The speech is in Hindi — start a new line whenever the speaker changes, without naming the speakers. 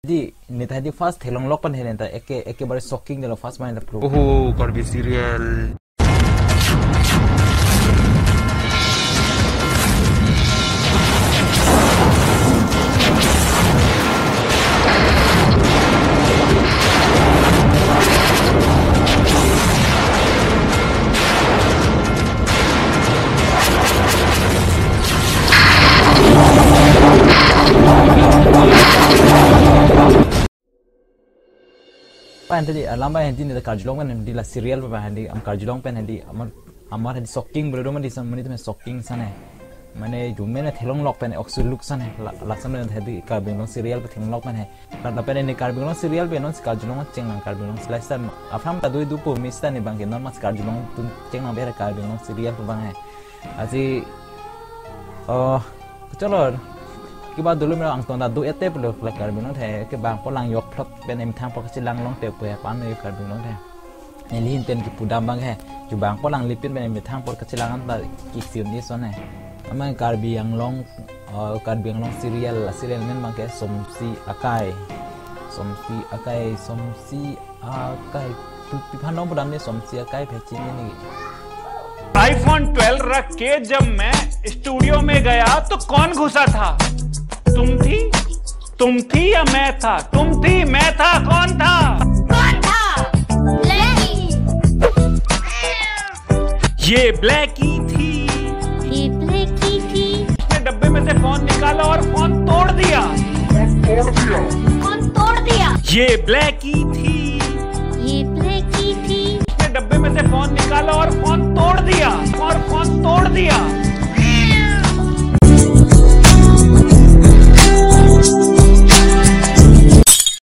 Di ini tadi fast helong lok pan helen ta eke bare shocking delo fast main ta pro.
Oh, Karbi serial.
Pan tadi lamba yang di karjulong kan di la serial pa handi am karjulong pen handi amar handi shocking bro man di samani tu shocking sana mane jumena thelong lok pen oxul look sana laksan handi karbinglong serial pa thelong lok pen hai kan pen ni karbinglong serial pe non karjulong cheng nang karbinglong slice tan afram ta dui du po mista ni bang non mas karjulong tun cheng nang bera karbinglong serial pa bang hai aji chalo cái bao dulu memang angton dah dua etep loh kalau karbin long teh ke bang polang yok plot ben em thang pok silang long teh pe pan ni karbin long teh ni lihin ten ki pudam bang hai ju bang polang lipin ben em thang pok silangan ta ki siun ni son hai amang karbi yang long serial men bang ke sumsi akai tu phan pudam ni sumsi akai pecin ni
iPhone 12 रख के जब मैं स्टूडियो में गया तो कौन घुसा था? तुम थी या मैं था? तुम थी, मैं था, कौन था?
कौन था? ब्लैकी।
ये ब्लैकी थी। उसने डब्बे में से फोन निकाला और फोन तोड़ दिया। ये ब्लैकी थी। उसने डब्बे में से फोन निकाला और फोन तोड़ दिया।